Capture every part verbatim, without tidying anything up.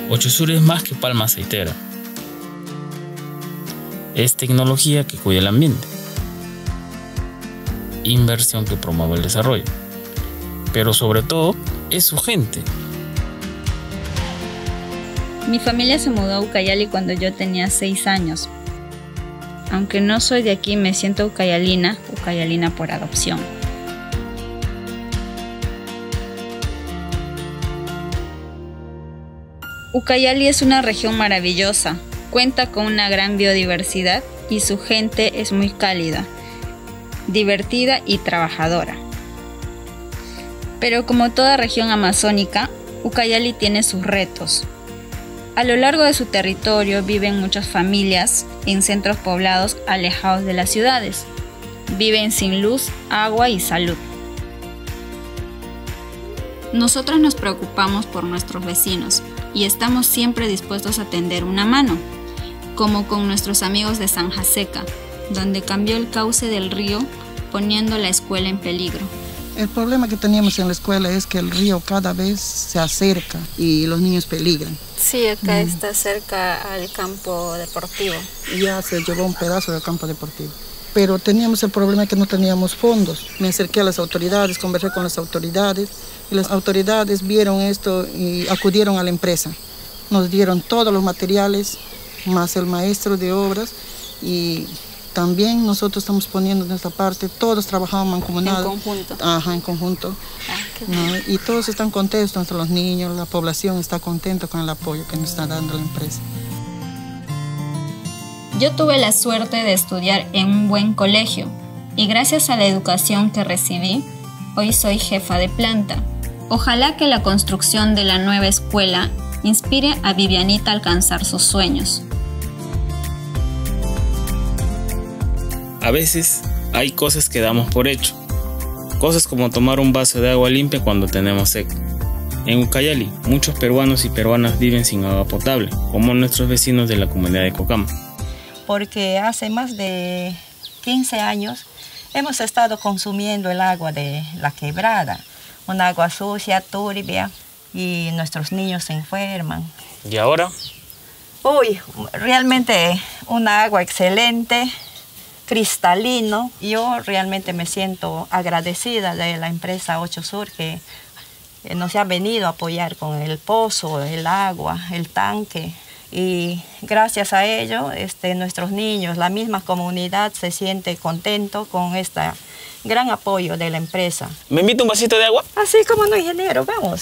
Ocho Sur es más que palma aceitera. Es tecnología que cuida el ambiente. Inversión que promueve el desarrollo. Pero sobre todo, es su gente. Mi familia se mudó a Ucayali cuando yo tenía seis años. Aunque no soy de aquí, me siento ucayalina, ucayalina por adopción. Ucayali es una región maravillosa, cuenta con una gran biodiversidad y su gente es muy cálida, divertida y trabajadora. Pero como toda región amazónica, Ucayali tiene sus retos. A lo largo de su territorio viven muchas familias en centros poblados alejados de las ciudades. Viven sin luz, agua y salud. Nosotros nos preocupamos por nuestros vecinos y estamos siempre dispuestos a tender una mano, como con nuestros amigos de Zanja Seca, donde cambió el cauce del río poniendo la escuela en peligro. El problema que teníamos en la escuela es que el río cada vez se acerca y los niños peligran. Sí, acá mm. está cerca al campo deportivo. Ya se llevó un pedazo del campo deportivo. Pero teníamos el problema que no teníamos fondos. Me acerqué a las autoridades, conversé con las autoridades y las autoridades vieron esto y acudieron a la empresa. Nos dieron todos los materiales, más el maestro de obras y también nosotros estamos poniendo nuestra parte, todos trabajamos mancomunados. En conjunto. Ajá, en conjunto. Ah, qué bien. ¿No? Y todos están contentos, los niños, la población está contenta con el apoyo que nos está dando la empresa. Yo tuve la suerte de estudiar en un buen colegio y gracias a la educación que recibí, hoy soy jefa de planta. Ojalá que la construcción de la nueva escuela inspire a Vivianita a alcanzar sus sueños. A veces hay cosas que damos por hecho. Cosas como tomar un vaso de agua limpia cuando tenemos sed. En Ucayali, muchos peruanos y peruanas viven sin agua potable, como nuestros vecinos de la comunidad de Cocama. Porque hace más de quince años hemos estado consumiendo el agua de la quebrada, un agua sucia, turbia, y nuestros niños se enferman. ¿Y ahora? Uy, realmente una agua excelente, cristalino. Yo realmente me siento agradecida de la empresa Ocho Sur que nos ha venido a apoyar con el pozo, el agua, el tanque. Y gracias a ello, este, nuestros niños, la misma comunidad se siente contento con este gran apoyo de la empresa. ¿Me invita un vasito de agua? Así como no, ingeniero, vamos.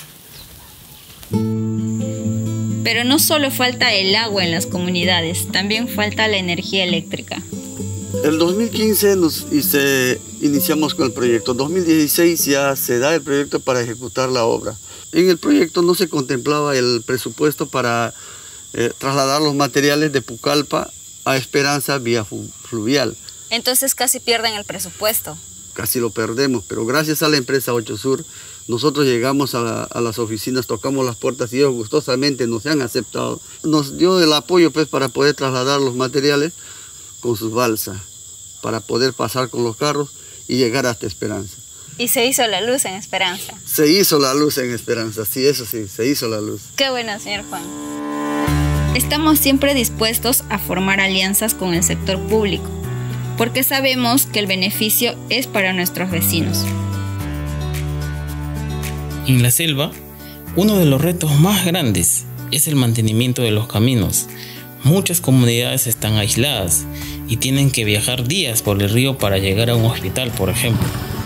Pero no solo falta el agua en las comunidades, también falta la energía eléctrica. El dos mil quince nos hice, iniciamos con el proyecto. dos mil dieciséis ya se da el proyecto para ejecutar la obra. En el proyecto no se contemplaba el presupuesto para eh, trasladar los materiales de Pucallpa a Esperanza vía fluvial. Entonces casi pierden el presupuesto. Casi lo perdemos, pero gracias a la empresa Ocho Sur, nosotros llegamos a, a las oficinas, tocamos las puertas y ellos gustosamente nos han aceptado. Nos dio el apoyo pues, para poder trasladar los materiales con sus balsas, para poder pasar con los carros y llegar hasta Esperanza. ¿Y se hizo la luz en Esperanza? Se hizo la luz en Esperanza, sí, eso sí, se hizo la luz. Qué bueno, señor Juan. Estamos siempre dispuestos a formar alianzas con el sector público, porque sabemos que el beneficio es para nuestros vecinos. En la selva, uno de los retos más grandes es el mantenimiento de los caminos. Muchas comunidades están aisladas y tienen que viajar días por el río para llegar a un hospital, por ejemplo.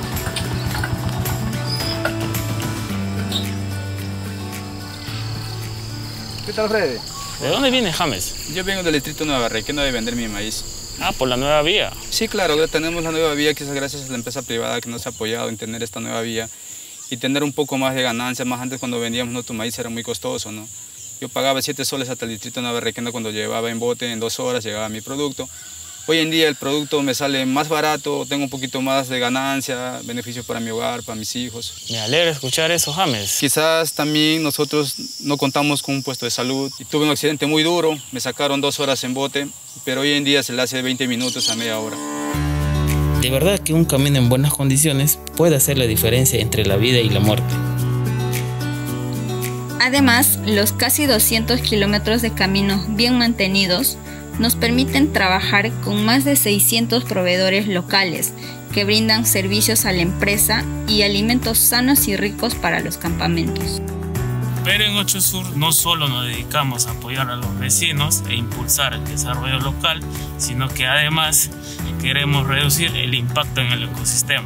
¿Qué tal, Freddy? ¿De dónde viene James? Yo vengo del distrito Nueva Requena de vender mi maíz. Ah, por la nueva vía. Sí, claro, tenemos la nueva vía que es gracias a la empresa privada que nos ha apoyado en tener esta nueva vía y tener un poco más de ganancia. Más antes cuando vendíamos nuestro maíz era muy costoso, ¿no? Yo pagaba siete soles hasta el distrito Nueva Requena cuando llevaba en bote, en dos horas llegaba mi producto. Hoy en día el producto me sale más barato, tengo un poquito más de ganancia, beneficio para mi hogar, para mis hijos. Me alegra escuchar eso, James. Quizás también nosotros no contamos con un puesto de salud. Y tuve un accidente muy duro, me sacaron dos horas en bote, pero hoy en día se le hace veinte minutos a media hora. De verdad que un camino en buenas condiciones puede hacer la diferencia entre la vida y la muerte. Además, los casi doscientos kilómetros de caminos bien mantenidos nos permiten trabajar con más de seiscientos proveedores locales que brindan servicios a la empresa y alimentos sanos y ricos para los campamentos. Pero en Ocho Sur no solo nos dedicamos a apoyar a los vecinos e impulsar el desarrollo local, sino que además queremos reducir el impacto en el ecosistema.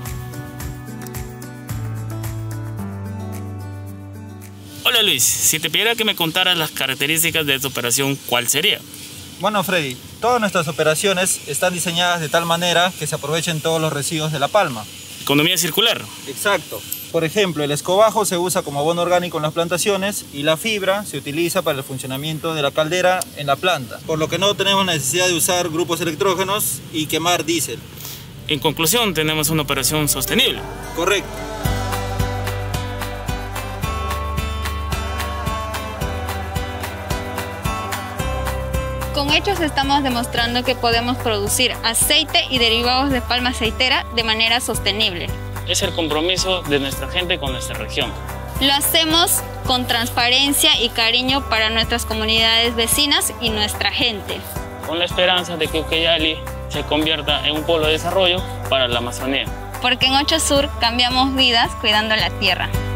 Hola Luis, si te pidiera que me contaras las características de esta operación, ¿cuál sería? Bueno Freddy, todas nuestras operaciones están diseñadas de tal manera que se aprovechen todos los residuos de la palma. Economía circular. Exacto. Por ejemplo, el escobajo se usa como abono orgánico en las plantaciones y la fibra se utiliza para el funcionamiento de la caldera en la planta, por lo que no tenemos necesidad de usar grupos electrógenos y quemar diésel. En conclusión, tenemos una operación sostenible. Correcto. Con hechos estamos demostrando que podemos producir aceite y derivados de palma aceitera de manera sostenible. Es el compromiso de nuestra gente con nuestra región. Lo hacemos con transparencia y cariño para nuestras comunidades vecinas y nuestra gente. Con la esperanza de que Ucayali se convierta en un polo de desarrollo para la Amazonía. Porque en Ocho Sur cambiamos vidas cuidando la tierra.